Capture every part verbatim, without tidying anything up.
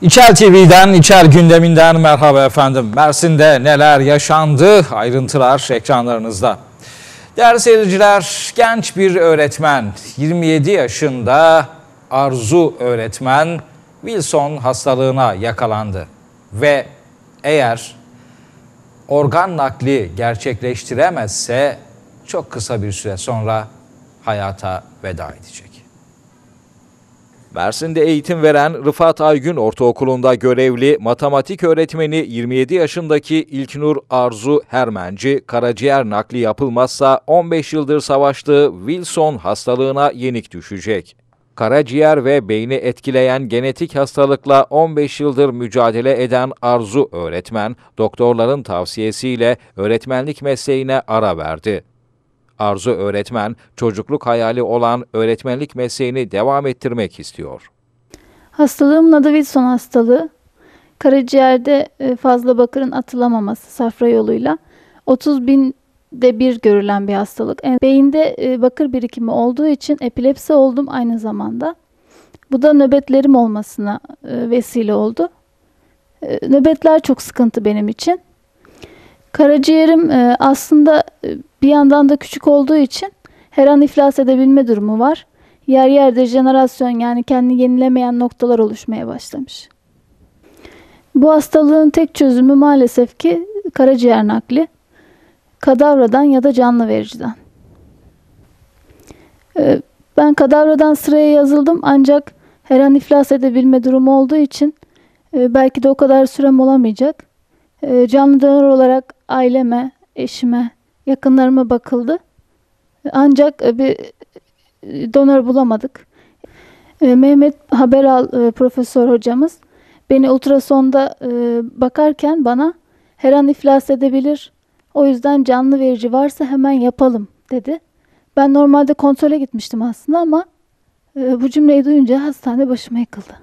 İçer T V'den, İçer gündeminden merhaba efendim. Mersin'de neler yaşandı? Ayrıntılar ekranlarınızda. Değerli seyirciler, genç bir öğretmen, yirmi yedi yaşında Arzu öğretmen Wilson hastalığına yakalandı. Ve eğer organ nakli gerçekleştiremezse çok kısa bir süre sonra hayata veda edecek. Mersin'de eğitim veren Rıfat Aygün Ortaokulu'nda görevli matematik öğretmeni yirmi yedi yaşındaki İlknur Arzu Hermenci, karaciğer nakli yapılmazsa on beş yıldır savaştığı Wilson hastalığına yenik düşecek. Karaciğer ve beyni etkileyen genetik hastalıkla on beş yıldır mücadele eden Arzu öğretmen, doktorların tavsiyesiyle öğretmenlik mesleğine ara verdi. Arzu öğretmen, çocukluk hayali olan öğretmenlik mesleğini devam ettirmek istiyor. Hastalığımın adı Wilson hastalığı. Karaciğerde fazla bakırın atılamaması safra yoluyla otuz binde bir görülen bir hastalık. Beyinde bakır birikimi olduğu için epilepsi oldum aynı zamanda. Bu da nöbetlerim olmasına vesile oldu. Nöbetler çok sıkıntı benim için. Karaciğerim aslında bir yandan da küçük olduğu için her an iflas edebilme durumu var. Yer yer dejenerasyon, yani kendini yenilemeyen noktalar oluşmaya başlamış. Bu hastalığın tek çözümü maalesef ki karaciğer nakli. Kadavradan ya da canlı vericiden. Ben kadavradan sıraya yazıldım ancak her an iflas edebilme durumu olduğu için belki de o kadar sürem olamayacak. Canlı donör olarak aileme, eşime, yakınlarıma bakıldı. Ancak bir donör bulamadık. Mehmet Haberal profesör hocamız beni ultrasonda bakarken bana her an iflas edebilir, o yüzden canlı verici varsa hemen yapalım dedi. Ben normalde kontrole gitmiştim aslında ama bu cümleyi duyunca hastane başıma yıkıldı.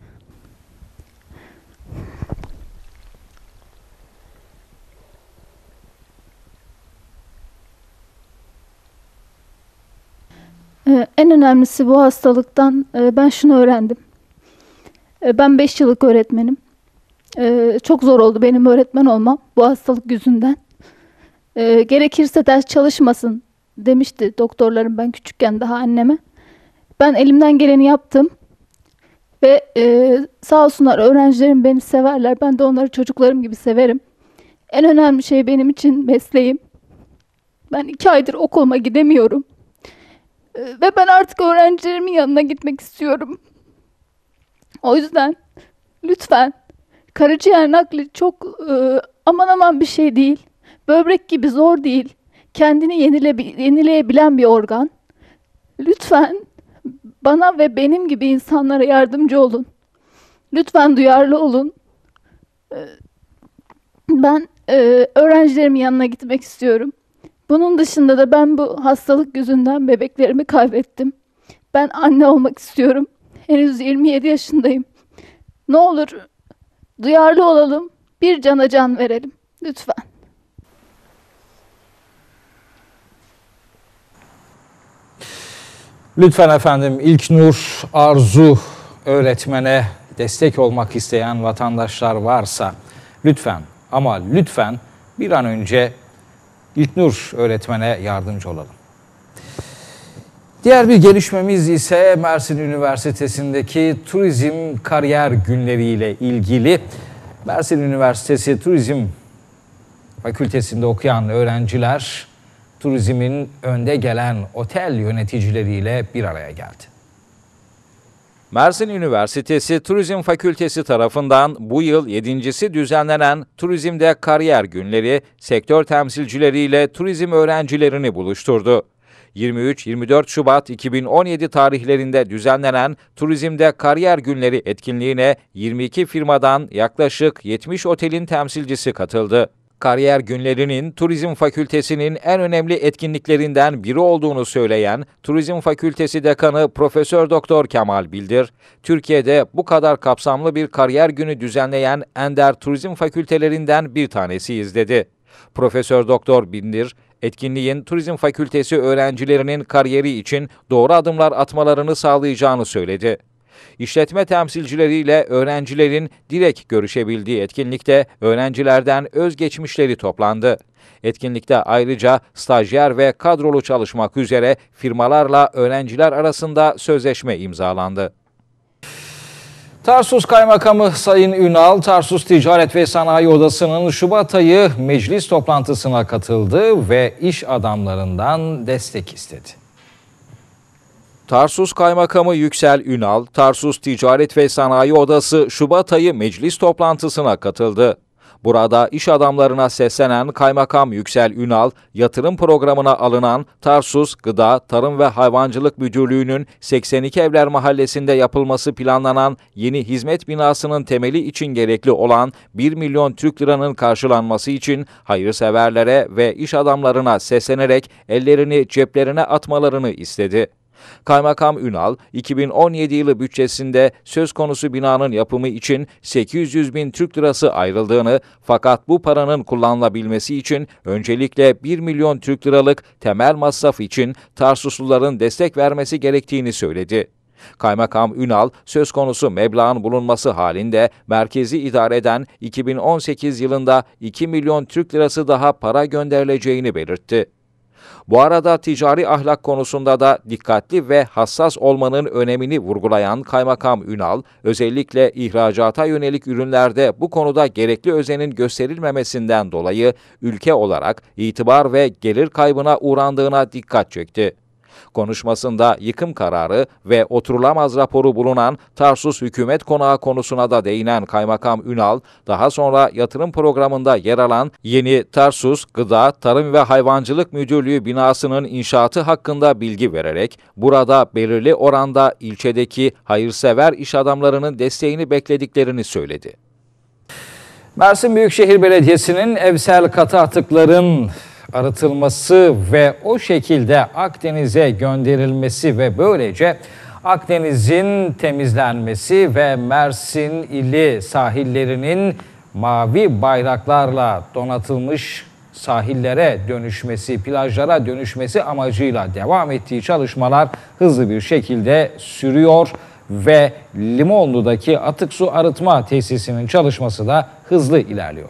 En önemlisi bu hastalıktan ben şunu öğrendim. Ben beş yıllık öğretmenim. Çok zor oldu benim öğretmen olmam bu hastalık yüzünden. Gerekirse ders çalışmasın demişti doktorlarım ben küçükken daha anneme. Ben elimden geleni yaptım. Ve sağ olsunlar öğrencilerim beni severler. Ben de onları çocuklarım gibi severim. En önemli şey benim için mesleğim. Ben iki aydır okuluma gidemiyorum. Ve ben artık öğrencilerimin yanına gitmek istiyorum. O yüzden lütfen, karaciğer nakli çok e, aman aman bir şey değil. Böbrek gibi zor değil. Kendini yenile, yenileyebilen bir organ. Lütfen bana ve benim gibi insanlara yardımcı olun. Lütfen duyarlı olun. Ben e, öğrencilerimin yanına gitmek istiyorum. Bunun dışında da ben bu hastalık yüzünden bebeklerimi kaybettim. Ben anne olmak istiyorum. Henüz yirmi yedi yaşındayım. Ne olur duyarlı olalım, bir cana can verelim. Lütfen. Lütfen efendim, İlknur Arzu öğretmene destek olmak isteyen vatandaşlar varsa lütfen ama lütfen bir an önce İlknur öğretmene yardımcı olalım. Diğer bir gelişmemiz ise Mersin Üniversitesi'ndeki turizm kariyer günleriyle ilgili. Mersin Üniversitesi Turizm Fakültesi'nde okuyan öğrenciler turizmin önde gelen otel yöneticileriyle bir araya geldi. Mersin Üniversitesi Turizm Fakültesi tarafından bu yıl yedincisi düzenlenen Turizmde Kariyer Günleri, sektör temsilcileriyle turizm öğrencilerini buluşturdu. yirmi üç yirmi dört Şubat iki bin on yedi tarihlerinde düzenlenen Turizmde Kariyer Günleri etkinliğine yirmi iki firmadan yaklaşık yetmiş otelin temsilcisi katıldı. Kariyer Günleri'nin Turizm Fakültesi'nin en önemli etkinliklerinden biri olduğunu söyleyen Turizm Fakültesi Dekanı Profesör Doktor Kemal Bildir, Türkiye'de bu kadar kapsamlı bir kariyer günü düzenleyen ender turizm fakültelerinden bir tanesiyiz dedi. Profesör Doktor Bildir, etkinliğin Turizm Fakültesi öğrencilerinin kariyeri için doğru adımlar atmalarını sağlayacağını söyledi. İşletme temsilcileriyle öğrencilerin direkt görüşebildiği etkinlikte öğrencilerden özgeçmişleri toplandı. Etkinlikte ayrıca stajyer ve kadrolu çalışmak üzere firmalarla öğrenciler arasında sözleşme imzalandı. Tarsus Kaymakamı Sayın Ünal, Tarsus Ticaret ve Sanayi Odası'nın Şubat ayı meclis toplantısına katıldı ve iş adamlarından destek istedi. Tarsus Kaymakamı Yüksel Ünal, Tarsus Ticaret ve Sanayi Odası Şubat ayı meclis toplantısına katıldı. Burada iş adamlarına seslenen Kaymakam Yüksel Ünal, yatırım programına alınan Tarsus Gıda, Tarım ve Hayvancılık Müdürlüğü'nün seksen iki Evler Mahallesi'nde yapılması planlanan yeni hizmet binasının temeli için gerekli olan bir milyon Türk liranın karşılanması için hayırseverlere ve iş adamlarına seslenerek ellerini ceplerine atmalarını istedi. Kaymakam Ünal, iki bin on yedi yılı bütçesinde söz konusu binanın yapımı için sekiz yüz bin Türk lirası ayrıldığını, fakat bu paranın kullanılabilmesi için öncelikle bir milyon Türk liralık temel masraf için Tarsusluların destek vermesi gerektiğini söyledi. Kaymakam Ünal, söz konusu meblağın bulunması halinde merkezi idare eden iki bin on sekiz yılında iki milyon Türk lirası daha para gönderileceğini belirtti. Bu arada ticari ahlak konusunda da dikkatli ve hassas olmanın önemini vurgulayan Kaymakam Ünal, özellikle ihracata yönelik ürünlerde bu konuda gerekli özenin gösterilmemesinden dolayı ülke olarak itibar ve gelir kaybına uğrandığına dikkat çekti. Konuşmasında yıkım kararı ve oturulamaz raporu bulunan Tarsus Hükümet Konağı konusuna da değinen Kaymakam Ünal, daha sonra yatırım programında yer alan yeni Tarsus Gıda, Tarım ve Hayvancılık Müdürlüğü binasının inşaatı hakkında bilgi vererek, burada belirli oranda ilçedeki hayırsever iş adamlarının desteğini beklediklerini söyledi. Mersin Büyükşehir Belediyesi'nin evsel katı atıkların arıtılması ve o şekilde Akdeniz'e gönderilmesi ve böylece Akdeniz'in temizlenmesi ve Mersin ili sahillerinin mavi bayraklarla donatılmış sahillere dönüşmesi, plajlara dönüşmesi amacıyla devam ettiği çalışmalar hızlı bir şekilde sürüyor ve Limonlu'daki atık su arıtma tesisinin çalışması da hızlı ilerliyor.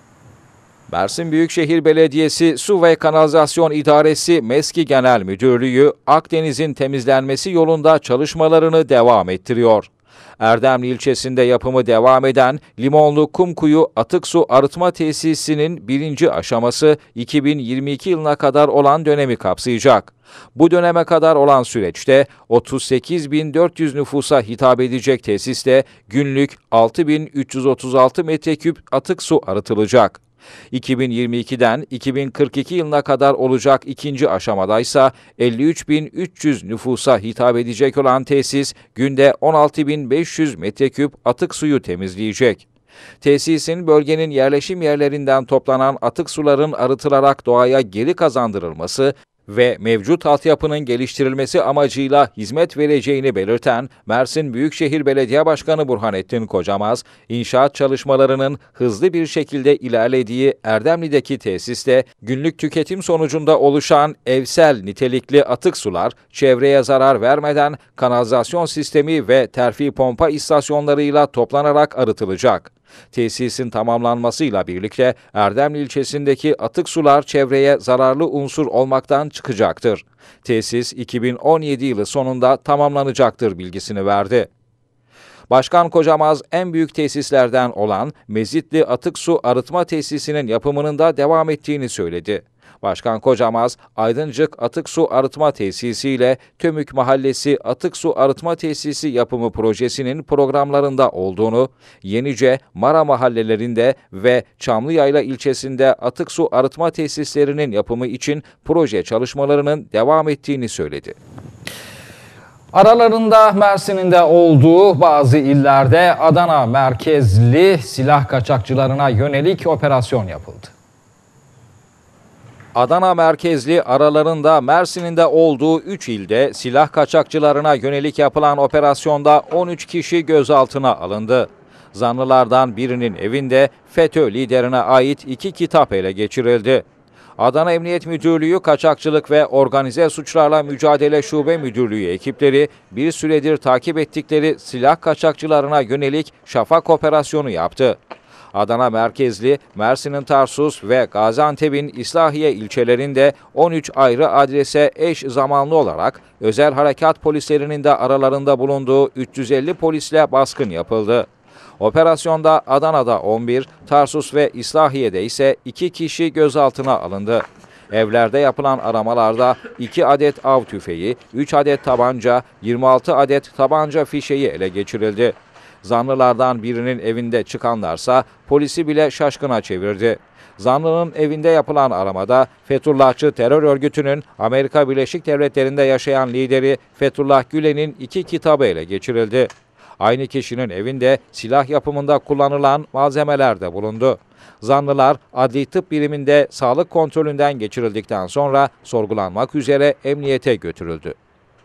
Mersin Büyükşehir Belediyesi Su ve Kanalizasyon İdaresi MESKİ Genel Müdürlüğü, Akdeniz'in temizlenmesi yolunda çalışmalarını devam ettiriyor. Erdemli ilçesinde yapımı devam eden Limonlu Kumkuyu Atık Su Arıtma Tesisi'nin birinci aşaması iki bin yirmi iki yılına kadar olan dönemi kapsayacak. Bu döneme kadar olan süreçte otuz sekiz bin dört yüz nüfusa hitap edecek tesiste günlük altı bin üç yüz otuz altı metreküp atık su arıtılacak. iki bin yirmi ikiden iki bin kırk iki yılına kadar olacak ikinci aşamadaysa elli üç bin üç yüz nüfusa hitap edecek olan tesis günde on altı bin beş yüz metreküp atık suyu temizleyecek. Tesisin bölgenin yerleşim yerlerinden toplanan atık suların arıtılarak doğaya geri kazandırılması ve mevcut altyapının geliştirilmesi amacıyla hizmet vereceğini belirten Mersin Büyükşehir Belediye Başkanı Burhanettin Kocamaz, inşaat çalışmalarının hızlı bir şekilde ilerlediği Erdemli'deki tesiste günlük tüketim sonucunda oluşan evsel nitelikli atık sular çevreye zarar vermeden kanalizasyon sistemi ve terfi pompa istasyonlarıyla toplanarak arıtılacak. Tesisin tamamlanmasıyla birlikte Erdemli ilçesindeki atık sular çevreye zararlı unsur olmaktan çıkacaktır. Tesis iki bin on yedi yılı sonunda tamamlanacaktır bilgisini verdi. Başkan Kocamaz en büyük tesislerden olan Mezitli Atık Su Arıtma Tesisi'nin yapımının da devam ettiğini söyledi. Başkan Kocamaz, Aydıncık Atık Su Arıtma Tesisi ile Tömük Mahallesi Atık Su Arıtma Tesisi yapımı projesinin programlarında olduğunu, Yenice, Mara mahallelerinde ve Çamlıyayla ilçesinde atık su arıtma tesislerinin yapımı için proje çalışmalarının devam ettiğini söyledi. Aralarında Mersin'in de olduğu bazı illerde Adana merkezli silah kaçakçılarına yönelik operasyon yapıldı. Adana merkezli aralarında Mersin'in de olduğu üç ilde silah kaçakçılarına yönelik yapılan operasyonda on üç kişi gözaltına alındı. Zanlılardan birinin evinde FETÖ liderine ait iki kitap ele geçirildi. Adana Emniyet Müdürlüğü Kaçakçılık ve Organize Suçlarla Mücadele Şube Müdürlüğü ekipleri bir süredir takip ettikleri silah kaçakçılarına yönelik şafak operasyonu yaptı. Adana merkezli, Mersin'in Tarsus ve Gaziantep'in İslahiye ilçelerinde on üç ayrı adrese eş zamanlı olarak özel harekat polislerinin de aralarında bulunduğu üç yüz elli polisle baskın yapıldı. Operasyonda Adana'da on bir, Tarsus ve İslahiye'de ise iki kişi gözaltına alındı. Evlerde yapılan aramalarda iki adet av tüfeği, üç adet tabanca, yirmi altı adet tabanca fişeği ele geçirildi. Zanlılardan birinin evinde çıkanlarsa polisi bile şaşkına çevirdi. Zanlının evinde yapılan aramada Fethullahçı terör örgütünün Amerika Birleşik Devletleri'nde yaşayan lideri Fethullah Gülen'in iki kitabı ele geçirildi. Aynı kişinin evinde silah yapımında kullanılan malzemeler de bulundu. Zanlılar adli tıp biriminde sağlık kontrolünden geçirildikten sonra sorgulanmak üzere emniyete götürüldü.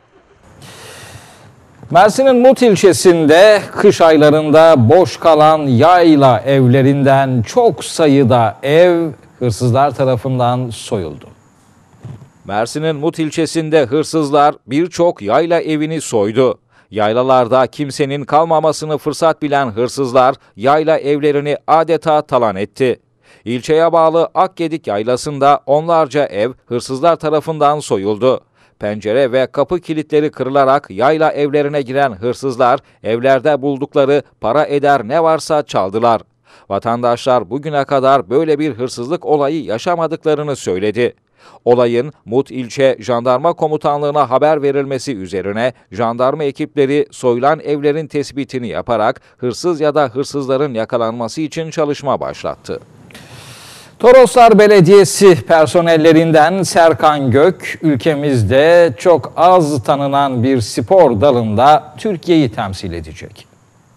Mersin'in Mut ilçesinde kış aylarında boş kalan yayla evlerinden çok sayıda ev hırsızlar tarafından soyuldu. Mersin'in Mut ilçesinde hırsızlar birçok yayla evini soydu. Yaylalarda kimsenin kalmamasını fırsat bilen hırsızlar yayla evlerini adeta talan etti. İlçeye bağlı Akgedik Yaylası'nda onlarca ev hırsızlar tarafından soyuldu. Pencere ve kapı kilitleri kırılarak yayla evlerine giren hırsızlar evlerde buldukları para eder ne varsa çaldılar. Vatandaşlar bugüne kadar böyle bir hırsızlık olayı yaşamadıklarını söyledi. Olayın Mut İlçe Jandarma Komutanlığı'na haber verilmesi üzerine jandarma ekipleri soyulan evlerin tespitini yaparak hırsız ya da hırsızların yakalanması için çalışma başlattı. Toroslar Belediyesi personellerinden Serkan Gök, ülkemizde çok az tanınan bir spor dalında Türkiye'yi temsil edecek.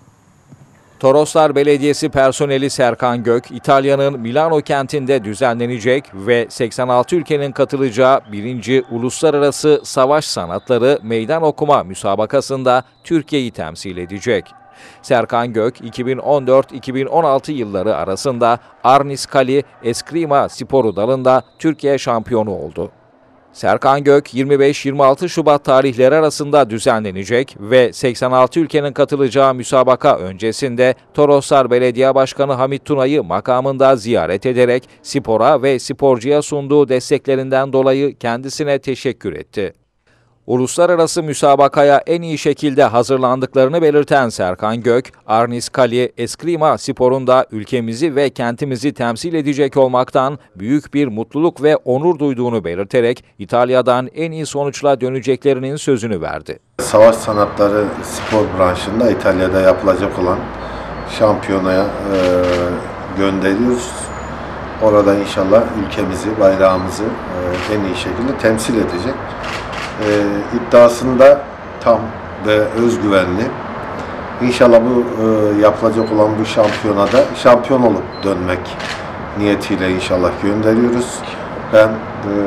Toroslar Belediyesi personeli Serkan Gök, İtalya'nın Milano kentinde düzenlenecek ve seksen altı ülkenin katılacağı birinci Uluslararası Savaş Sanatları Meydan Okuma müsabakasında Türkiye'yi temsil edecek. Serkan Gök, iki bin on dört iki bin on altı yılları arasında Arniskali Eskrima sporu dalında Türkiye şampiyonu oldu. Serkan Gök, yirmi beş yirmi altı Şubat tarihleri arasında düzenlenecek ve seksen altı ülkenin katılacağı müsabaka öncesinde Toroslar Belediye Başkanı Hamit Tuna'yı makamında ziyaret ederek spora ve sporcuya sunduğu desteklerinden dolayı kendisine teşekkür etti. Uluslararası müsabakaya en iyi şekilde hazırlandıklarını belirten Serkan Gök, Arniskali Eskrima sporunda ülkemizi ve kentimizi temsil edecek olmaktan büyük bir mutluluk ve onur duyduğunu belirterek İtalya'dan en iyi sonuçla döneceklerinin sözünü verdi. Savaş sanatları spor branşında İtalya'da yapılacak olan şampiyonaya e, gönderiyoruz. Orada inşallah ülkemizi, bayrağımızı e, en iyi şekilde temsil edecek. E, iddiasında tam ve özgüvenli. İnşallah bu e, yapılacak olan bu şampiyonada şampiyon olup dönmek niyetiyle inşallah gönderiyoruz. Ben e,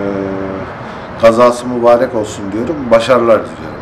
kazası mübarek olsun diyorum. Başarılar diliyorum.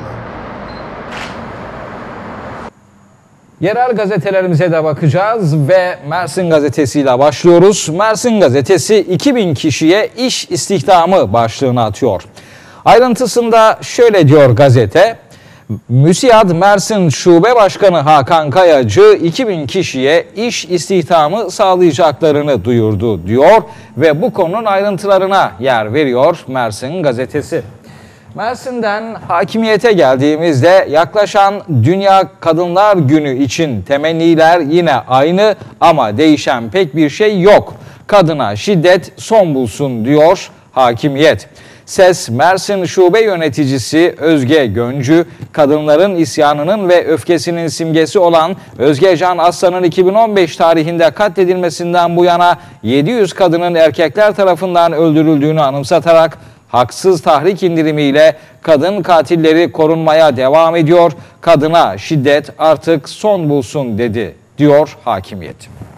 Yerel gazetelerimize de bakacağız ve Mersin gazetesiyle başlıyoruz. Mersin gazetesi iki bin kişiye iş istihdamı başlığını atıyor. Ayrıntısında şöyle diyor gazete, MÜSİAD Mersin Şube Başkanı Hakan Kayacı iki bin kişiye iş istihdamı sağlayacaklarını duyurdu diyor ve bu konunun ayrıntılarına yer veriyor Mersin gazetesi. Mersin'den hakimiyete geldiğimizde yaklaşan Dünya Kadınlar Günü için temenniler yine aynı ama değişen pek bir şey yok. Kadına şiddet son bulsun diyor hakimiyet. Ses Mersin Şube Yöneticisi Özge Göncü, kadınların isyanının ve öfkesinin simgesi olan Özge Can Aslan'ın iki bin on beş tarihinde katledilmesinden bu yana yedi yüz kadının erkekler tarafından öldürüldüğünü anımsatarak haksız tahrik indirimiyle kadın katilleri korunmaya devam ediyor. Kadına şiddet artık son bulsun dedi diyor hakimiyet.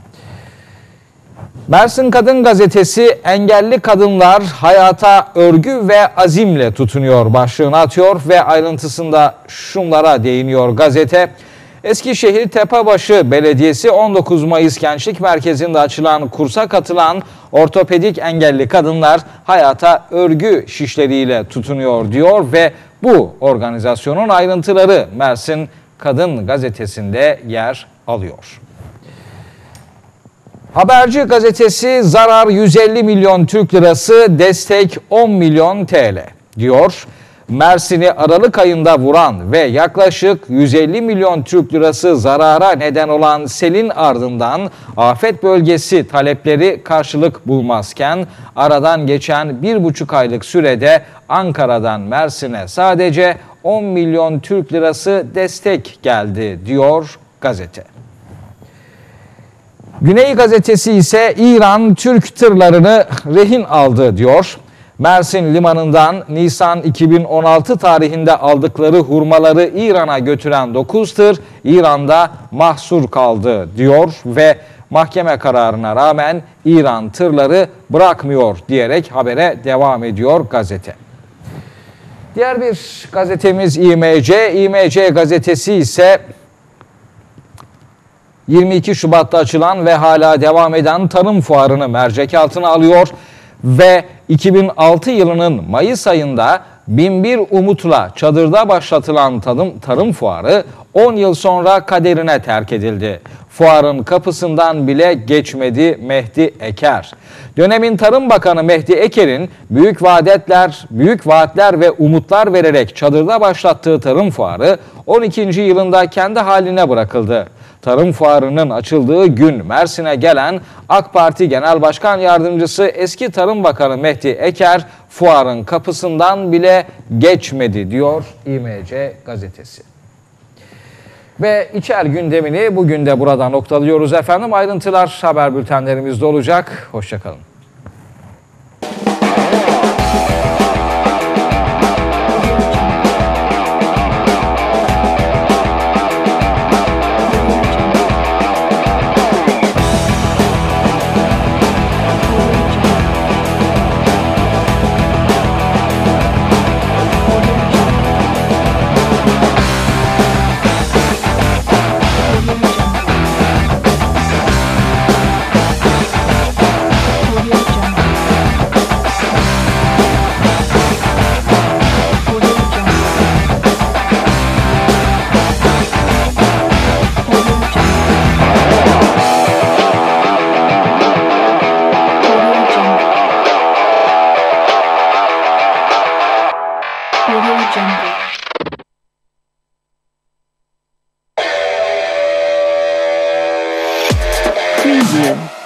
Mersin Kadın Gazetesi engelli kadınlar hayata örgü ve azimle tutunuyor başlığını atıyor ve ayrıntısında şunlara değiniyor gazete. Eskişehir Tepebaşı Belediyesi on dokuz Mayıs Gençlik Merkezi'nde açılan kursa katılan ortopedik engelli kadınlar hayata örgü şişleriyle tutunuyor diyor ve bu organizasyonun ayrıntıları Mersin Kadın Gazetesi'nde yer alıyor. Haberci gazetesi zarar yüz elli milyon Türk lirası, destek on milyon T L diyor. Mersin'i Aralık ayında vuran ve yaklaşık yüz elli milyon Türk lirası zarara neden olan selin ardından afet bölgesi talepleri karşılık bulmazken aradan geçen bir buçuk aylık sürede Ankara'dan Mersin'e sadece on milyon Türk lirası destek geldi diyor gazete. Güney gazetesi ise İran Türk tırlarını rehin aldı diyor. Mersin limanından Nisan iki bin on altı tarihinde aldıkları hurmaları İran'a götüren dokuz tır İran'da mahsur kaldı diyor ve mahkeme kararına rağmen İran tırları bırakmıyor diyerek habere devam ediyor gazete. Diğer bir gazetemiz İ M C. İ M C gazetesi ise yirmi iki Şubat'ta açılan ve hala devam eden tarım fuarını mercek altına alıyor ve iki bin altı yılının Mayıs ayında bin bir umutla çadırda başlatılan tarım, tarım fuarı on yıl sonra kaderine terk edildi. Fuarın kapısından bile geçmedi Mehdi Eker. Dönemin Tarım Bakanı Mehdi Eker'in büyük vaatler, büyük vaatler ve umutlar vererek çadırda başlattığı tarım fuarı on ikinci yılında kendi haline bırakıldı. Tarım fuarının açıldığı gün Mersin'e gelen AK Parti Genel Başkan Yardımcısı eski Tarım Bakanı Mehdi Eker fuarın kapısından bile geçmedi diyor İ M C gazetesi. Ve içer gündemini bugün de burada noktalıyoruz efendim. Ayrıntılar haber bültenlerimizde olacak. Hoşçakalın. Preview.